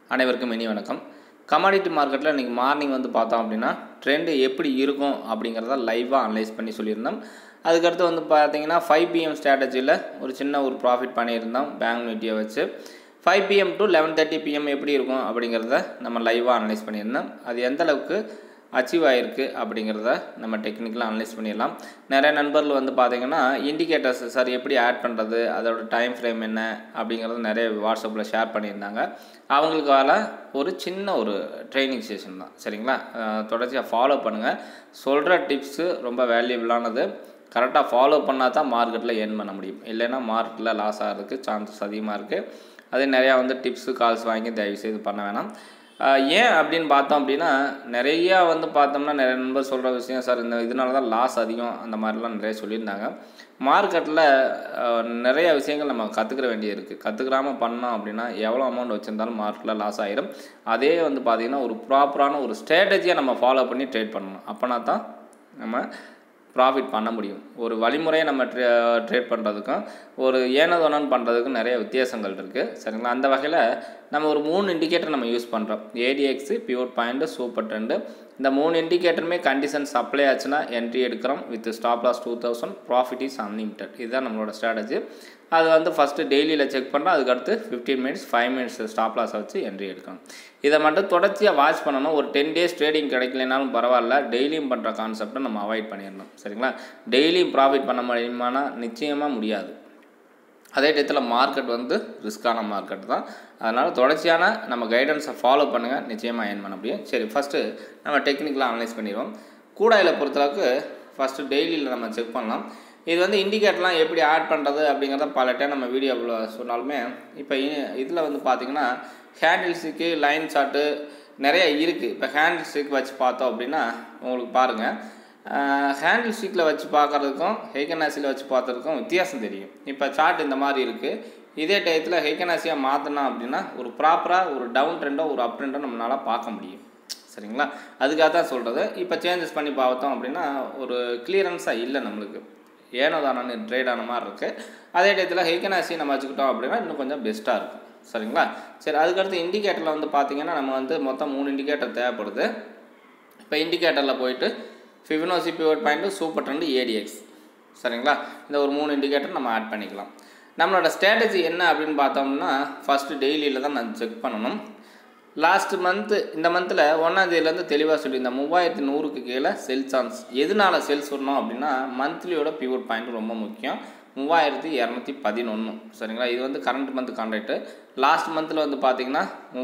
அனைவருக்கும் இனி வணக்கம். கமாடிட்டி மார்க்கெட்டில் இன்றைக்கி மார்னிங் வந்து பார்த்தோம் அப்படின்னா ட்ரெண்டு எப்படி இருக்கும் அப்படிங்கிறத லைவாக அனலைஸ் பண்ணி சொல்லியிருந்தோம். அதுக்கடுத்து வந்து பார்த்தீங்கன்னா 5 PM ஸ்ட்ராட்டஜியில் ஒரு சின்ன ஒரு ப்ராஃபிட் பண்ணியிருந்தோம் பேங்க் நிஃப்டியை வச்சு. 5 PM to 11:30 PM எப்படி இருக்கும் அப்படிங்கிறத நம்ம லைவாக அனலைஸ் பண்ணியிருந்தோம். அது எந்த அளவுக்கு அச்சீவ் ஆகிருக்கு அப்படிங்கிறத நம்ம டெக்னிக்கலாக அனலைஸ் பண்ணிடலாம். நிறைய நண்பர்கள் வந்து பார்த்திங்கன்னா இண்டிகேட்டர்ஸ் சார் எப்படி ஆட் பண்ணுறது, அதோட டைம் ஃப்ரேம் என்ன அப்படிங்கிறது நிறைய வாட்ஸ்அப்பில் ஷேர் பண்ணியிருந்தாங்க. அவங்களுக்காக ஒரு சின்ன ஒரு ட்ரைனிங் செஷன் தான், சரிங்களா? தொடர்ச்சியாக ஃபாலோ பண்ணுங்கள். சொல்கிற டிப்ஸு ரொம்ப வேல்யூபிளானது. கரெக்டாக ஃபாலோ பண்ணால் தான் மார்க்கெட்டில் ஏர்ன் பண்ண முடியும். இல்லைன்னா மார்க்கெட்டில் லாஸ் ஆகிறதுக்கு சான்சஸ் அதிகமாக இருக்குது. அதே நிறையா வந்து டிப்ஸு கால்ஸ் வாங்கி தயவுசெய்து பண்ண வேணாம். ஏன் அப்படின்னு பார்த்தோம் அப்படின்னா நிறையா வந்து பார்த்தோம்னா நிறைய நண்பர் சொல்கிற விஷயம் சார் இதனால தான் லாஸ் அதிகம் அந்த மாதிரிலாம் நிறைய சொல்லியிருந்தாங்க. மார்க்கெட்டில் நிறைய விஷயங்கள் நம்ம கற்றுக்கிற வேண்டியது இருக்குது. கற்றுக்கிறாமல் பண்ணோம் அப்படின்னா எவ்வளோ அமௌண்ட் வச்சுருந்தாலும் மார்க்கெட்டில் லாஸ் ஆகிடும். அதே வந்து பார்த்திங்கன்னா ஒரு ப்ராப்பரான ஒரு ஸ்ட்ராட்டஜியை நம்ம ஃபாலோ பண்ணி ட்ரேட் பண்ணணும். அப்போனா தான் நம்ம ப்ராஃபிட் பண்ண முடியும். ஒரு வழிமுறையை நம்ம ட்ரேட் பண்ணுறதுக்கும் ஒரு ஏனதோனன்னு பண்ணுறதுக்கும் நிறைய வித்தியாசங்கள் இருக்குது, சரிங்களா? அந்த வகையில் நம்ம ஒரு 3 இண்டிகேட்டர் நம்ம யூஸ் பண்ணுறோம். ADX, pivot point, super trend. இந்த 3 இண்டிகேட்டருமே கண்டிஷன்ஸ் அப்ளை ஆச்சுன்னா என்ட்ரி எடுக்கிறோம். With stop loss 2000, profit is unlimited. இதுதான் நம்மளோட ஸ்ட்ராட்டஜி. அது வந்து ஃபஸ்ட்டு டெய்லியில் செக் பண்ணுறோம். அதுக்கடுத்து 15 minutes 5 minutes ஸ்டாப் லாஸை வச்சு என்ட்ரி எடுக்கணும். இதை மட்டும் தொடர்ச்சியாக வாட்ச் பண்ணணும். ஒரு 10 days ட்ரேடிங் கிடைக்கலனாலும் பரவாயில்ல, டெய்லியும் பண்ணுற கான்செப்டை நம்ம அவாய்ட் பண்ணிடணும், சரிங்களா? டெய்லியும் ப்ராஃபிட் பண்ண முடியுமானா நிச்சயமாக முடியாது. அதே டயத்தில் மார்க்கெட் வந்து ரிஸ்க்கான மார்க்கெட் தான். அதனால் தொடர்ச்சியான நம்ம கைடன்ஸை ஃபாலோ பண்ணுங்கள், நிச்சயமாக ஏர்ன் பண்ண முடியும். சரி, ஃபஸ்ட்டு நம்ம டெக்னிக்கலாக அனலைஸ் பண்ணிடுவோம். கூடாயில் பொறுத்தளவுக்கு ஃபஸ்ட்டு டெய்லியில் நம்ம செக் பண்ணலாம். இது வந்து இண்டிகேட்டர்லாம் எப்படி ஆட் பண்ணுறது அப்படிங்கிறத பல டைம் நம்ம வீடியோவில் சொன்னாலுமே இப்போ இதில் வந்து பார்த்திங்கன்னா ஹேண்டில் ஸ்டிக்கு, லைன் சார்ட்டு நிறைய இருக்குது. இப்போ ஹேண்டில் ஸ்டிக் வச்சு பார்த்தோம் அப்படின்னா உங்களுக்கு பாருங்கள், ஹேண்டில் ஸ்டிக்கில் வச்சு பார்க்குறதுக்கும் ஹெய்கனாசியில் வச்சு பார்க்குறதுக்கும் வித்தியாசம் தெரியும். இப்போ சார்ட் இந்த மாதிரி இருக்குது. இதே டயத்தில் ஹெய்கனாசியாக மாற்றினா அப்படின்னா ஒரு ப்ராப்பராக ஒரு டவுன் ட்ரெண்டோ ஒரு அப் ட்ரெண்டோ நம்மளால் பார்க்க முடியும், சரிங்களா? அதுக்காக தான் சொல்கிறது. இப்போ சேஞ்சஸ் பண்ணி பார்த்தோம் அப்படின்னா ஒரு கிளியரன்ஸாக இல்லை, நம்மளுக்கு ஏனோதானு ட்ரேட் ஆன மாதிரி இருக்குது. அதே டயத்தில் ஹெய்கனாசி நம்ம வச்சுக்கிட்டோம் அப்படின்னா இன்னும் கொஞ்சம் பெஸ்ட்டாக இருக்கும், சரிங்களா? சரி, அதுக்கடுத்து இண்டிகேட்டரில் வந்து பார்த்திங்கன்னா நம்ம வந்து மொத்தம் 3 இண்டிகேட்டர் தேவைப்படுது. இப்போ இண்டிகேட்டரில் போயிட்டு Fibonacci, pivot point, super trend, ADX, சரிங்களா? இந்த ஒரு 3 இண்டிகேட்டர் நம்ம ஆட் பண்ணிக்கலாம். நம்மளோட ஸ்ட்ராட்டஜி என்ன அப்படின்னு பார்த்தோம்னா ஃபஸ்ட்டு டெய்லியில் தான் நான் செக் பண்ணணும். லாஸ்ட் மந்த்து இந்த மந்தில் 1ஆம் தேதியிலேருந்து தெளிவாக சொல்லியிருந்தேன். 3100க்கு கீழே செல் சான்ஸ். எதனால் செல் சொன்னோம் அப்படின்னா மந்த்லியோட பிவோட் பாயிண்ட் ரொம்ப முக்கியம். 3211, சரிங்களா? இது வந்து கரண்ட் மந்த் கான்ட்ராக்ட்டு. லாஸ்ட் மந்தில் வந்து பார்த்திங்கன்னா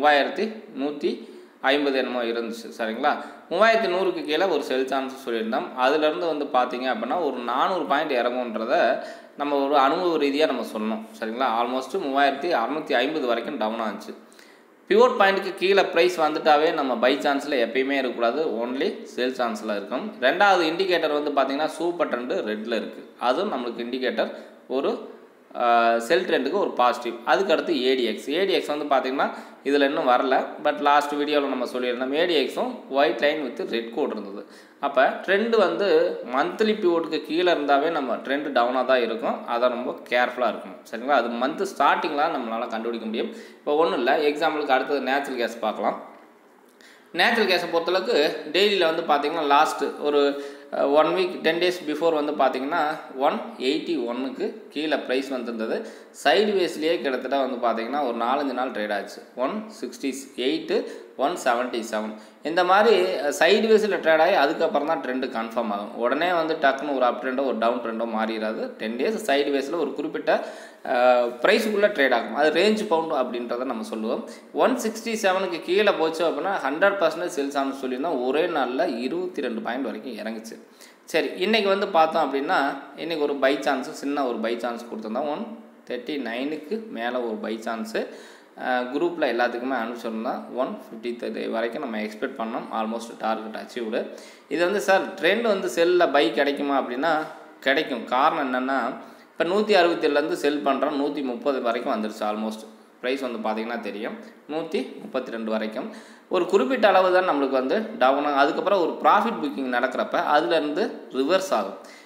3150 என்னமோ இருந்துச்சு, சரிங்களா? 3100க்கு கீழே ஒரு செல் சான்ஸ் சொல்லியிருந்தோம். அதுலேருந்து வந்து பார்த்திங்க அப்படின்னா ஒரு 400 பாயிண்ட் இறங்குன்றத நம்ம ஒரு அனுபவ ரீதியாக நம்ம சொன்னோம், சரிங்களா? ஆல்மோஸ்ட்டு 3650 வரைக்கும் டவுன் ஆச்சு. பிவோட் பாயிண்ட்டுக்கு கீழே ப்ரைஸ் வந்துட்டாவே நம்ம பை சான்ஸில் எப்பயுமே இருக்கக்கூடாது, ஓன்லி சேல் சான்ஸில் இருக்கும். ரெண்டாவது இண்டிகேட்டர் வந்து பார்த்திங்கன்னா சூப்பர் ட்ரெண்டு ரெட்டில் இருக்குது. அதுவும் நம்மளுக்கு இண்டிகேட்டர் ஒரு செல் ட்ரெண்டுக்கு ஒரு பாசிட்டிவ். அதுக்கடுத்து ADX வந்து பார்த்திங்கன்னா இதில் இன்னும் வரல, பட் லாஸ்ட் வீடியோவில் நம்ம சொல்லியிருந்தோம். ADXும் white line with red code இருந்தது. அப்போ ட்ரெண்டு வந்து மந்த்லி பிவோட்டுக்கு கீழே இருந்தாவே நம்ம ட்ரெண்டு டவுனாக தான் இருக்கும். அதை ரொம்ப கேர்ஃபுல்லாக இருக்கும், சரிங்களா? அது மந்த்து ஸ்டார்டிங்கில் நம்மளால் கண்டுபிடிக்க முடியும். இப்போ ஒன்றும் இல்லை, எக்ஸாம்பிளுக்கு அடுத்தது நேச்சுரல் கேஸ் பார்க்கலாம். நேச்சுரல் கேஸை பொறுத்தளவுக்கு டெய்லியில் வந்து பார்த்திங்கன்னா லாஸ்ட்டு ஒரு 1 week 10 days பிஃபோர் வந்து பார்த்திங்கன்னா 181க்கு கீழே ப்ரைஸ் வந்துருந்தது. சைடு வேஸ்லேயே கிட்டத்தட்ட வந்து பார்த்திங்கன்னா ஒரு 4-5 நாள் ட்ரேட் ஆச்சு. 168, 177 இந்த மாதிரி சைடு வேஸில் ட்ரேட் ஆகி அதுக்கப்புறம் தான் ட்ரெண்டு கன்ஃபார்ம் ஆகும். உடனே வந்து டக்குன்னு ஒரு அப் ட்ரெண்டோ ஒரு டவுன் ட்ரெண்டோ மாறிடாது. 10 days சைடு வேஸில் ஒரு குறிப்பிட்ட ப்ரைஸுக்குள்ளே ட்ரேட் ஆகும். அது ரேஞ்ச் பவுண்ட் அப்படின்றத நம்ம சொல்லுவோம். 167க்கு கீழே போச்சு அப்படின்னா 100% சேல்ஸ் ஆனு சொல்லியிருந்தோம். ஒரே நாளில் 22 பாயிண்ட் வரைக்கும் இறங்குச்சு. சரி, இன்றைக்கி வந்து பார்த்தோம் அப்படின்னா இன்றைக்கி ஒரு பை சான்ஸு, சின்ன ஒரு பை சான்ஸ் கொடுத்துருந்தோம். 139க்கு மேலே ஒரு பை சான்ஸு குரூப்பில் எல்லாத்துக்குமே அனுப்பிச்சிருந்தோம். 153 வரைக்கும் நம்ம எக்ஸ்பெக்ட் பண்ணோம். Almost target achieved. இது வந்து சார் ட்ரெண்ட் வந்து செல்லில் பை கிடைக்குமா அப்படின்னா கிடைக்கும். காரணம் என்னென்னா இப்போ 167லேருந்து செல் பண்ணுறோம், 130 வரைக்கும் வந்துருச்சு. ஆல்மோஸ்ட் ப்ரைஸ் வந்து பார்த்திங்கன்னா தெரியும் 132 வரைக்கும். ஒரு குறிப்பிட்ட அளவு தான் நம்மளுக்கு வந்து டவுன். அதுக்கப்புறம் ஒரு ப்ராஃபிட் புக்கிங் நடக்கிறப்ப அதுலேருந்து ரிவர்ஸ் ஆகும்.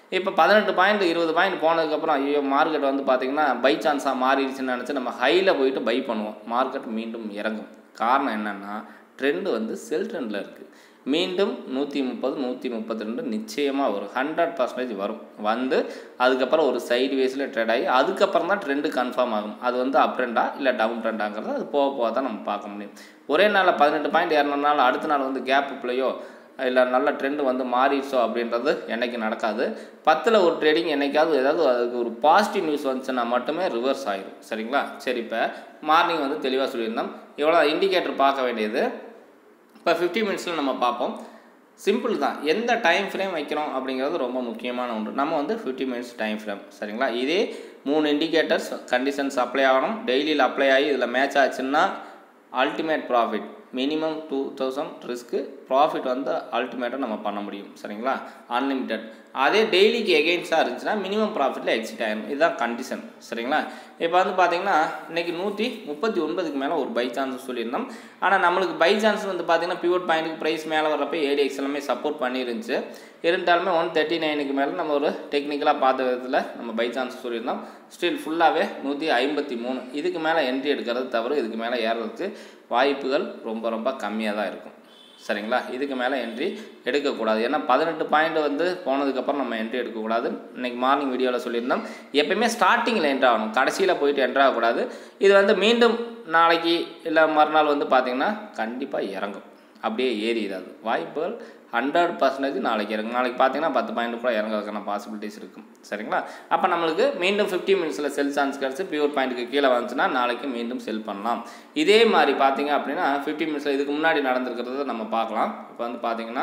இப்போ 18 பாயிண்ட் 20 பாயிண்ட் போனதுக்கப்புறம் ஐயோ மார்க்கெட் வந்து பார்த்திங்கன்னா பை சான்ஸாக மாறிடுச்சுன்னு நினச்சி நம்ம ஹையில் போயிட்டு பை பண்ணுவோம். மார்க்கெட் மீண்டும் இறங்கும். காரணம் என்னென்னா ட்ரெண்டு வந்து செல் ட்ரெண்டில் இருக்குது. மீண்டும் 130 132 நிச்சயமாக வரும். 100% வரும். வந்து அதுக்கப்புறம் ஒரு சைடு வேஸில் ட்ரேட் ஆகி அதுக்கப்புறம் தான் ட்ரெண்டு கன்ஃபார்ம் ஆகும். அது வந்து அப் ட்ரெண்டா இல்லை டவுன் ட்ரெண்டாங்கிறது அது போக போக தான் நம்ம பார்க்க முடியும். ஒரே நாளில் 18 பாயிண்ட் ஏறினால அடுத்த நாள் வந்து கேப் பிள்ளையோ இல்லை நல்ல ட்ரெண்டு வந்து மாறிடுச்சோ அப்படின்றது என்றைக்கு நடக்காது. 10ல் ஒரு ட்ரேடிங் என்றைக்காவது ஏதாவது அதுக்கு ஒரு பாசிட்டிவ் நியூஸ் வந்துச்சுன்னா மட்டுமே ரிவர்ஸ் ஆகிடும். சரிங்களா? சரி, இப்போ மார்னிங் வந்து தெளிவாக சொல்லியிருந்தோம். இவ்வளோ இண்டிகேட்டர் பார்க்க வேண்டியது. இப்போ 50 மினிட்ஸில் நம்ம பார்ப்போம். சிம்பிள் தான். எந்த டைம் ஃப்ரேம் வைக்கிறோம் அப்படிங்கிறது ரொம்ப முக்கியமான ஒன்று. நம்ம வந்து 50 மினிட்ஸ் டைம் ஃப்ரேம். சரிங்களா? இதே 3 இண்டிகேட்டர்ஸ் கண்டிஷன்ஸ் அப்ளை ஆகணும். டெய்லியில் அப்ளை ஆகி இதில் மேட்ச் ஆச்சுன்னா அல்டிமேட் ப்ராஃபிட் மினிமம் 2000 ரிஸ்க்கு, ப்ராஃபிட் வந்து அல்டிமேட்டாக நம்ம பண்ண முடியும். சரிங்களா? அன்லிமிட்டட். அதே டெய்லிக்கு எகெயின்ஸ்டாக இருந்துச்சுன்னா மினிமம் ப்ராஃபிட்டில் எக்ஸிட் ஆகிடும். இதுதான் கண்டிஷன். சரிங்களா? இப்போ வந்து பார்த்திங்கன்னா இன்றைக்கி 139க்கு மேலே ஒரு பை சான்ஸ் சொல்லியிருந்தோம். ஆனால் நம்மளுக்கு பை சான்ஸ் வந்து பார்த்திங்கன்னா பிவோட் பாயிண்ட்டுக்கு ப்ரைஸ் மேலே வர்றப்போ ஏடிஎக்ஸ் எல்லாமே சப்போர்ட் பண்ணிருந்துச்சு. இருந்தாலுமே 139க்கு மேலே நம்ம ஒரு டெக்னிக்கலாக பார்த்த விதத்தில் நம்ம பை சான்ஸ் சொல்லியிருந்தோம். ஸ்டில் ஃபுல்லாகவே 153. இதுக்கு மேலே என்ட்ரி எடுக்கிறது தவிர இதுக்கு மேலே ஏறுறதுக்கு வாய்ப்புகள் ரொம்ப ரொம்ப கம்மியாக தான் இருக்கும். சரிங்களா? இதுக்கு மேலே என்ட்ரி எடுக்கக்கூடாது. ஏன்னா 18 பாயிண்ட் வந்து போனதுக்கப்புறம் நம்ம என்ட்ரி எடுக்கக்கூடாது. இன்றைக்கி மார்னிங் வீடியோவில் சொல்லியிருந்தோம். எப்பயுமே ஸ்டார்டிங்கில் என்ட்ரு ஆகணும், கடைசியில் போயிட்டு என்ட்ரு ஆகக்கூடாது. இது வந்து மீண்டும் நாளைக்கு இல்லை மறுநாள் வந்து பார்த்திங்கன்னா கண்டிப்பாக இறங்கும். அப்படியே ஏறிடாது. வாய்ப்புகள் 100% நாளைக்கு இறங்கும். நாளைக்கு பார்த்தீங்கன்னா 10 பாயிண்ட் கூட இறங்குறதுக்கான பாசிபிலிட்டிஸ் இருக்கும். சரிங்களா? அப்போ நம்மளுக்கு மீண்டும் 50 மினிட்ஸில் செல் சான்ஸ் கிடச்சி பியூர் பாயிண்ட்டுக்கு கீழே வந்துச்சுன்னா நாளைக்கு மீண்டும் செல் பண்ணலாம். இதே மாதிரி பார்த்தீங்க அப்படின்னா 50 மினிட்ஸில் இதுக்கு முன்னாடி நடந்திருக்கிறத நம்ம பார்க்கலாம். இப்போ வந்து பார்த்தீங்கன்னா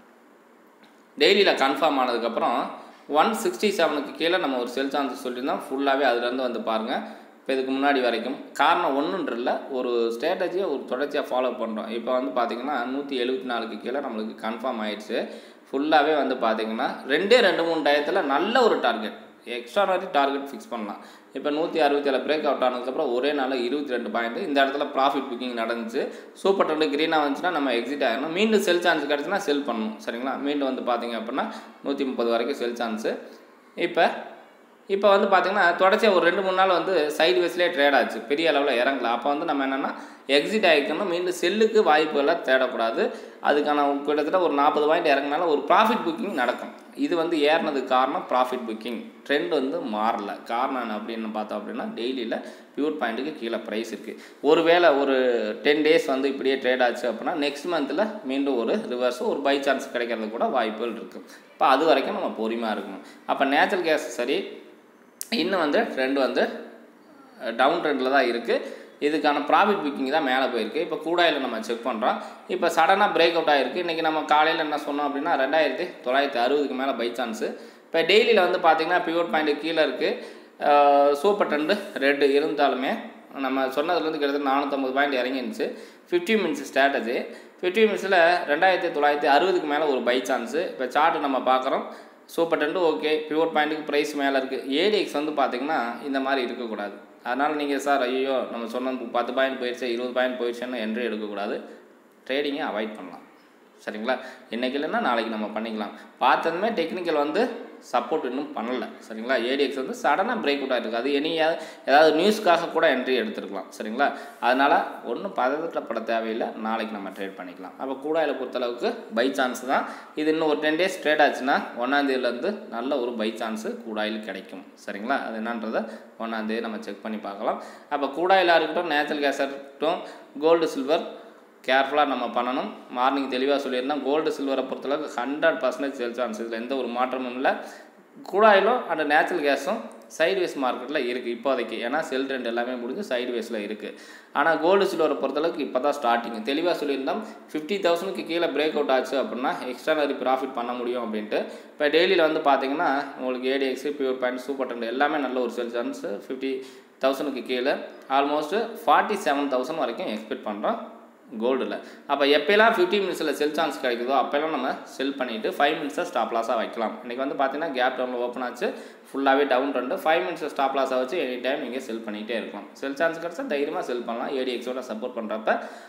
டெய்லியில் கன்ஃபார்ம் ஆனதுக்கப்புறம் 167க்கு கீழே நம்ம ஒரு செல் சான்ஸ் சொல்லியிருந்தோம். ஃபுல்லாகவே அதுலேருந்து வந்து பாருங்கள். இப்போ இதுக்கு முன்னாடி வரைக்கும் காரணம் ஒன்றுன்றல ஒரு ஸ்ட்ராட்டஜியை ஒரு தொடர்ச்சியாக ஃபாலோ பண்ணுறோம். இப்போ வந்து பார்த்திங்கன்னா 174க்கு கீழே நம்மளுக்கு கன்ஃபார்ம் ஆகிடுச்சு. ஃபுல்லாகவே வந்து பார்த்திங்கன்னா 2-3 டயத்தில் நல்ல ஒரு டார்கெட், எக்ஸ்ட்ரானரி டார்கெட் ஃபிக்ஸ் பண்ணலாம். இப்போ 167 பிரேக் அவுட் ஆனதுக்கப்புறம் ஒரே நாளில் 22 பாயிண்ட் இந்த இடத்துல ப்ராஃபிட் புக்கிங் நடந்துச்சு. சூப்பர் ட்ரெண்டு க்ரீனாக வந்துச்சுன்னா நம்ம எக்ஸிட் ஆகிடணும். மீண்டும் செல் சான்ஸ் கிடச்சுன்னா செல் பண்ணணும். சரிங்களா? மீண்டும் வந்து பார்த்திங்க அப்படின்னா 130 வரைக்கும் செல் சான்ஸு. இப்போ வந்து பார்த்திங்கன்னா தொடர்ச்சியாக ஒரு 2-3 நாள் வந்து சைடு வேஸ்லேயே ட்ரேட் ஆச்சு. பெரிய அளவில் இறங்கல. அப்போ வந்து நம்ம என்னென்னா எக்ஸிட் ஆகிக்கணும். மீண்டும் செல்லுக்கு வாய்ப்புகளாக தேடக்கூடாது. அதுக்கான கிட்டத்தட்ட ஒரு 40 பாயிண்ட் இறங்கினால ஒரு ப்ராஃபிட் புக்கிங் நடக்கும். இது வந்து ஏறினதுக்கு காரணம் ப்ராஃபிட் புக்கிங். ட்ரெண்ட் வந்து மாறல. காரணம் என்ன அப்படின்னு பார்த்தோம் அப்படின்னா டெய்லியில் பியூர் பாயிண்ட்டுக்கு கீழே ப்ரைஸ் இருக்குது. ஒருவேளை ஒரு 10 டேஸ் வந்து இப்படியே ட்ரேட் ஆச்சு அப்படின்னா நெக்ஸ்ட் மந்தில் மீண்டும் ஒரு ரிவர்ஸு ஒரு பை சான்ஸ் கிடைக்கிறது கூட வாய்ப்புகள் இருக்குது. இப்போ அது வரைக்கும் நம்ம பொறுமையாக இருக்கணும். அப்போ நேச்சுரல் கேஸ் சரி, இன்னும் வந்து ட்ரெண்ட் வந்து டவுன் ட்ரெண்டில் தான் இருக்குது. இதுக்கான ப்ராஃபிட் புக்கிங் தான் மேலே போயிருக்கு. இப்போ கூடாயில் நம்ம செக் பண்ணுறோம். இப்போ சடனாக பிரேக் அவுட் ஆகிருக்கு. இன்றைக்கி நம்ம காலையில் என்ன சொன்னோம் அப்படின்னா 2960க்கு மேலே பை சான்ஸு. இப்போ டெய்லியில் வந்து பார்த்திங்கன்னா பிவோட் பாயிண்ட்டு கீழே இருக்குது. சூப்பர் ட்ரெண்டு ரெட்டு இருந்தாலுமே நம்ம சொன்னதுலேருந்து கிட்டத்தட்ட 450 பாயிண்ட் இறங்கிருந்துச்சு. 50 minutes strategy. 50 மினிட்ஸில் 2960க்கு மேலே ஒரு பை சான்ஸு. இப்போ சார்ட்டு நம்ம பார்க்குறோம். சூப்பர் ட்ரெண்டு ஓகே, பிவோட் பாயிண்ட்டுக்கு ப்ரைஸ் மேலே இருக்குது. ஏடிஎக்ஸ் வந்து பார்த்திங்கன்னா இந்த மாதிரி இருக்கக்கூடாது. அதனால் நீங்கள் சார் ஐயோ நம்ம சொன்ன 10 பாயிண்ட் போயிடுச்சு 20 பாயிண்ட் போயிடுச்சுன்னு என்ட்ரி எடுக்கக்கூடாது. ட்ரேடிங்கை அவாய்ட் பண்ணலாம். சரிங்களா? இன்றைக்கி இல்லைன்னா நாளைக்கு நம்ம பண்ணிக்கலாம். பார்த்ததுமே டெக்னிக்கல் வந்து சப்போர்ட் இன்னும் பண்ணலை. சரிங்களா? ஏடிஎக்ஸ் வந்து சடனாக பிரேக் அவுட் ஆகிருக்கு. அது ஏதாவது நியூஸ்க்காக கூட என்ட்ரி எடுத்துருக்கலாம். சரிங்களா? அதனால் ஒன்றும் பதட்டப்பட தேவையில்லை. நாளைக்கு நம்ம ட்ரேட் பண்ணிக்கலாம். அப்போ கூடாயில் பொறுத்தளவுக்கு பை சான்ஸ் தான். இது இன்னும் ஒரு 10 டேஸ் ட்ரேட் ஆச்சுன்னா 1ஆம் தேதியிலேருந்து நல்ல ஒரு பை சான்ஸு கூடாயில் கிடைக்கும். சரிங்களா? அது என்னன்றதை 1ஆம் தேதி நம்ம செக் பண்ணி பார்க்கலாம். அப்போ கூடாயிலாக இருக்கட்டும், நேச்சுரல் கேஸாக இருக்கட்டும், கோல்டு சில்வர் கேர்ஃபுல்லாக நம்ம பண்ணணும். மார்னிங் தெளிவாக சொல்லியிருந்தோம். கோல்டு சில்வரை பொறுத்தளவுக்கு 100% சேல் சான்ஸ். இதில் எந்த ஒரு மாற்றமும் இல்லை. கூடாயிலும் அந்த நேச்சுரல் கேஸும் சைட்வேஸ் மார்க்கெட்டில் இருக்குது இப்போதைக்கு. ஏன்னா செல் ட்ரெண்ட் எல்லாமே முடிஞ்சு சைட்வேஸில் இருக்குது. ஆனால் கோல்டு சில்வரை பொறுத்தளவுக்கு இப்போ தான் ஸ்டார்டிங். தெளிவாக சொல்லியிருந்தோம். 50,000க்கு கீழே பிரேக் அவுட் ஆச்சு அப்படின்னா எக்ஸ்ட்ரானரி ப்ராஃபிட் பண்ண முடியும் அப்படின்ட்டு. இப்போ டெய்லியில் வந்து பார்த்திங்கன்னா உங்களுக்கு ADX, pure point, super trend எல்லாமே நல்ல ஒரு செல் சான்ஸு. 50,000க்கு கீழே ஆல்மோஸ்ட் 47,000 வரைக்கும் எக்ஸ்பெக்ட் பண்ணுறோம் கோல்டில். அப்போ எப்போலாம் 50 மினிட்ஸில் செல் சான்ஸ் கிடைக்குதோ அப்போலாம் நம்ம செல் பண்ணிவிட்டு 5 மினிட்ஸை ஸ்டாப் லாஸாக வைக்கலாம். இன்றைக்கி வந்து பார்த்திங்கன்னா கேப் டவுனில் ஓப்பன் ஆச்சு. ஃபுல்லாகவே டவுன் ட்ரெண்டு. 5 மினிட்ஸை ஸ்டாப் லாஸாக வச்சு எனி டைம் நீங்கள் செல் பண்ணிகிட்டே இருக்கலாம். செல் சான்ஸ் கிடச்சா தைரியமாக செல் பண்ணலாம். ஏடிஎக்ஸோட சப்போர்ட் பண்ணுறப்ப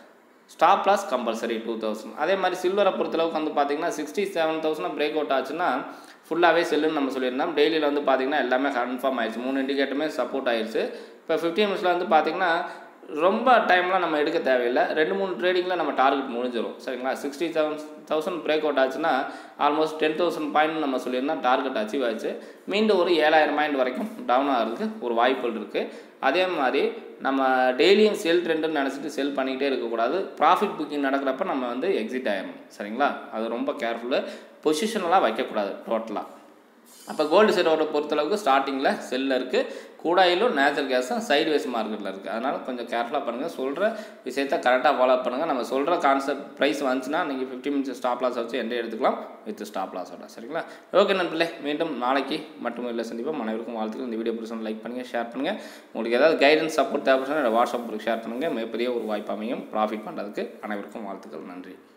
ஸ்டாப் லாஸ் கம்பல்சரி 2000. அதே மாதிரி சில்வரை பொறுத்தளவுக்கு வந்து பார்த்திங்கன்னா 67,000 பிரேக் அவுட் ஆச்சுன்னா ஃபுல்லாகவே செல்லுன்னு நம்ம சொல்லியிருந்தோம். டெய்லியில் வந்து பார்த்திங்கன்னா எல்லாமே கன்ஃபார்ம் ஆயிடுச்சு, 3 இண்டிகேட்டருமே சப்போர்ட் ஆயிடுச்சு. இப்போ 15 மினிட்ஸில் வந்து பார்த்திங்கன்னா ரொம்ப டைம்லாம் நம்ம எடுக்க தேவையில்லை, 2-3 ட்ரேடிங்கில் நம்ம டார்கெட் முடிஞ்சிடும். சரிங்களா, 67,000 பிரேக் அவுட் ஆச்சுன்னா ஆல்மோஸ்ட் 10,000 பாயிண்ட் நம்ம சொல்லியிருந்தோம் டார்கெட் அச்சீவ் ஆச்சு. மீண்டும் ஒரு 7,000 பாயிண்ட் வரைக்கும் டவுன் ஆகிறதுக்கு ஒரு வாய்ப்புகள் இருக்குது. அதே மாதிரி நம்ம டெய்லியும் செல் ட்ரெண்டுன்னு நினச்சிட்டு செல் பண்ணிக்கிட்டே இருக்கக்கூடாது. ப்ராஃபிட் புக்கிங் நடக்கிறப்ப நம்ம வந்து எக்ஸிட் ஆகிடணும். சரிங்களா, அது ரொம்ப கேர்ஃபுல்லு. பொசிஷனெலாம் வைக்கக்கூடாது டோட்டலாக. அப்போ கோல்டு சில்வரை பொறுத்தளவுக்கு ஸ்டார்டிங்கில் செல்லில் இருக்குது, கூடாயிலும் நேச்சுரல் கேஸும் சைட்வேஸ் மார்க்கெட்டில் இருக்குது. அதனால் கொஞ்சம் கேர்ஃபுல்லாக பண்ணுங்கள், சொல்கிற விஷயத்தை கரெக்டாக ஃபாலோ பண்ணுங்கள். நம்ம சொல்கிற கான்செப்ட் ப்ரைஸ் வந்துச்சுன்னா நீங்கள் 15 மினிட்ஸ் ஸ்டாப் லாஸ் வச்சு எண்டே எடுத்துக்கலாம் வித் ஸ்டாப் லாஸோட. சரிங்களா, ஓகே நண்பர்களே, மீண்டும் நாளைக்கு மட்டும் இல்லை சந்திப்போம். அனைவருக்கும் வாழ்த்துக்கள். இந்த வீடியோ பிடிச்சா லைக் பண்ணுங்கள், ஷேர் பண்ணுங்கள். உங்களுக்கு ஏதாவது கைடன்ஸ் சப்போர்ட் தேவைப்படுச்சுன்னா வாட்ஸ்அப் குரூப் ஷேர் பண்ணுங்கள். மிகப்பெரிய ஒரு வாய்ப்பு அமையும் ப்ராஃபிட் பண்ணுறதுக்கு. அனைவருக்கும் வாழ்த்துக்கள். நன்றி.